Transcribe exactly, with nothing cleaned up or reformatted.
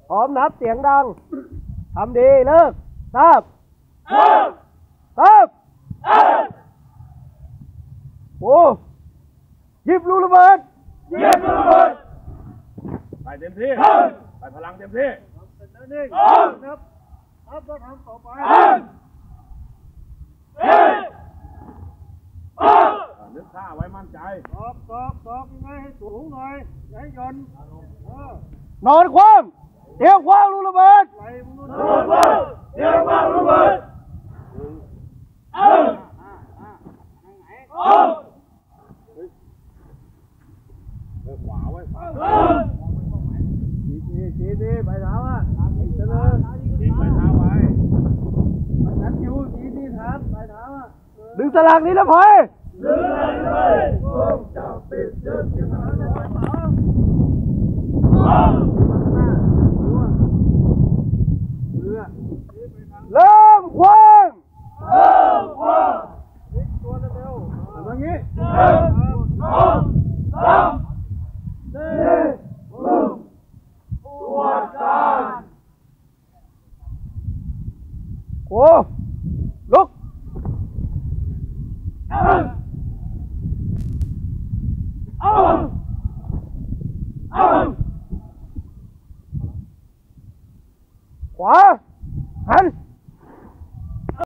พร้อมนับเสียงดังทำดีเลิกทราบทราบโอ้หยิบลูกระเบิดหยิบลูกระเบิดไปเต็มที่ไปพลังเต็มที่นิ่งนับนับแล้วทำต่อไปนึกท่าไว้มั่นใจตอกตอกตอกยังไงให้สูงหน่อยอย่าให้ย่อนนอนคว่ำเดี๋ยวคว่ำลูกระเบิดนอนคว่ำเดี๋ยวคว่ำลูกระเบิดขวาไว้ชี้ชี้ชี้ชี้ไปเท้าอ่ะอีกเจริญยิงไปเท้าไว้มันนัดอยู่ชี้ชี้เท้าไปเท้าอ่ะดึงสลักนี้นะพายดึงอะไรเลยก้มจับปิดยึดยึดอะไรไปเท้าเริ่มคว้างเริ่มคว้างตัวเร็วๆแบบนี้หนึ่งสองสามสี่ห้าตัวการโอ้ลุกขวา